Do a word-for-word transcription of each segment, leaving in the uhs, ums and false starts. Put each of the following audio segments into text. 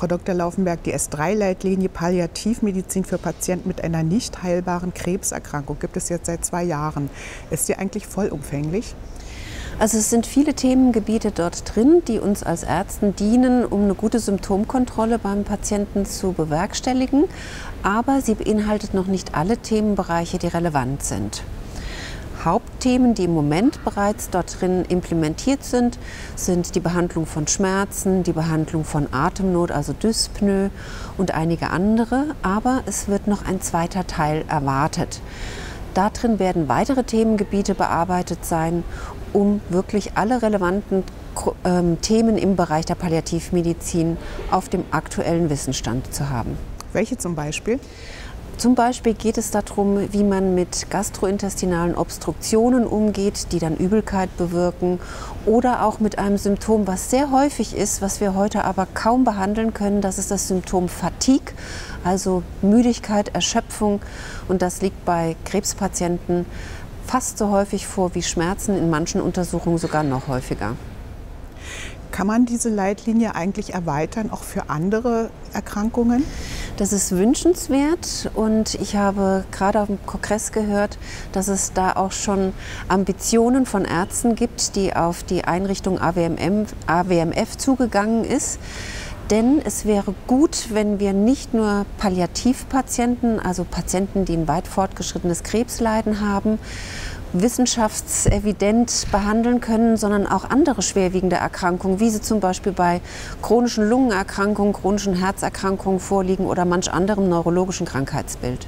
Frau Doktor Laufenberg, die S drei Leitlinie Palliativmedizin für Patienten mit einer nicht heilbaren Krebserkrankung gibt es jetzt seit zwei Jahren. Ist die eigentlich vollumfänglich? Also es sind viele Themengebiete dort drin, die uns als Ärzten dienen, um eine gute Symptomkontrolle beim Patienten zu bewerkstelligen. Aber sie beinhaltet noch nicht alle Themenbereiche, die relevant sind. Hauptthemen, die im Moment bereits dort drin implementiert sind, sind die Behandlung von Schmerzen, die Behandlung von Atemnot, also Dyspnoe und einige andere. Aber es wird noch ein zweiter Teil erwartet. Darin werden weitere Themengebiete bearbeitet sein, um wirklich alle relevanten ähm, Themen im Bereich der Palliativmedizin auf dem aktuellen Wissensstand zu haben. Welche zum Beispiel? Zum Beispiel geht es darum, wie man mit gastrointestinalen Obstruktionen umgeht, die dann Übelkeit bewirken, oder auch mit einem Symptom, was sehr häufig ist, was wir heute aber kaum behandeln können. Das ist das Symptom Fatigue, also Müdigkeit, Erschöpfung, und das liegt bei Krebspatienten fast so häufig vor wie Schmerzen, in manchen Untersuchungen sogar noch häufiger. Kann man diese Leitlinie eigentlich erweitern, auch für andere Erkrankungen? Das ist wünschenswert, und ich habe gerade auf dem Kongress gehört, dass es da auch schon Ambitionen von Ärzten gibt, die auf die Einrichtung A W M F zugegangen ist. Denn es wäre gut, wenn wir nicht nur Palliativpatienten, also Patienten, die ein weit fortgeschrittenes Krebsleiden haben, wissenschaftsevident behandeln können, sondern auch andere schwerwiegende Erkrankungen, wie sie zum Beispiel bei chronischen Lungenerkrankungen, chronischen Herzerkrankungen vorliegen oder manch anderem neurologischen Krankheitsbild.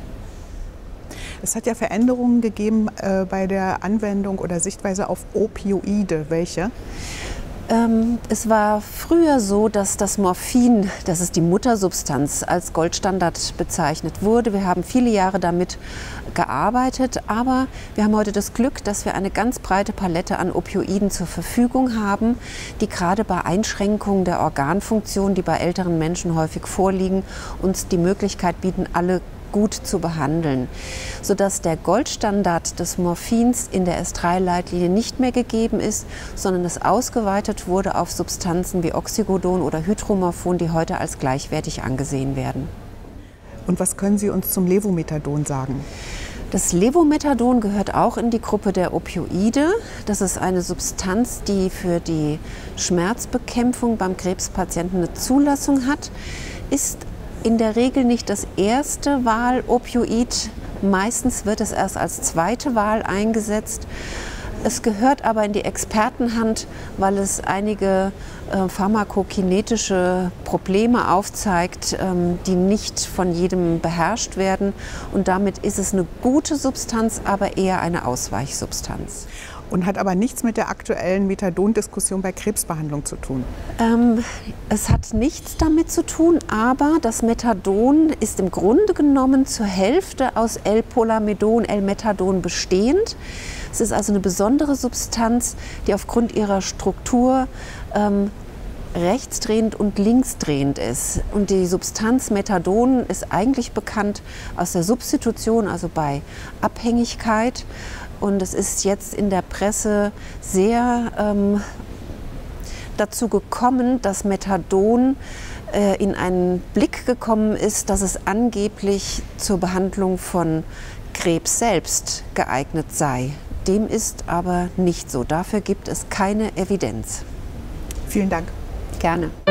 Es hat ja Veränderungen gegeben äh, bei der Anwendung oder Sichtweise auf Opioide. Welche? Ähm, es war früher so, dass das Morphin, das ist die Muttersubstanz, als Goldstandard bezeichnet wurde. Wir haben viele Jahre damit gearbeitet, aber wir haben heute das Glück, dass wir eine ganz breite Palette an Opioiden zur Verfügung haben, die gerade bei Einschränkungen der Organfunktion, die bei älteren Menschen häufig vorliegen, uns die Möglichkeit bieten, alle gut zu behandeln, sodass der Goldstandard des Morphins in der S drei Leitlinie nicht mehr gegeben ist, sondern es ausgeweitet wurde auf Substanzen wie Oxycodon oder Hydromorphon, die heute als gleichwertig angesehen werden. Und was können Sie uns zum Levomethadon sagen? Das Levomethadon gehört auch in die Gruppe der Opioide. Das ist eine Substanz, die für die Schmerzbekämpfung beim Krebspatienten eine Zulassung hat, ist in der Regel nicht das erste Wahl-Opioid. Meistens wird es erst als zweite Wahl eingesetzt. Es gehört aber in die Expertenhand, weil es einige äh, pharmakokinetische Probleme aufzeigt, ähm, die nicht von jedem beherrscht werden. Und damit ist es eine gute Substanz, aber eher eine Ausweichsubstanz. Und hat aber nichts mit der aktuellen Methadon-Diskussion bei Krebsbehandlung zu tun? Ähm, es hat nichts damit zu tun, aber das Methadon ist im Grunde genommen zur Hälfte aus L-Polamidon, L-Methadon bestehend. Es ist also eine besondere Substanz, die aufgrund ihrer Struktur ähm, rechtsdrehend und linksdrehend ist. Und die Substanz Methadon ist eigentlich bekannt aus der Substitution, also bei Abhängigkeit. Und es ist jetzt in der Presse sehr ähm, dazu gekommen, dass Methadon äh, in einen Blick gekommen ist, dass es angeblich zur Behandlung von Krebs selbst geeignet sei. Dem ist aber nicht so. Dafür gibt es keine Evidenz. Vielen Dank. Gerne.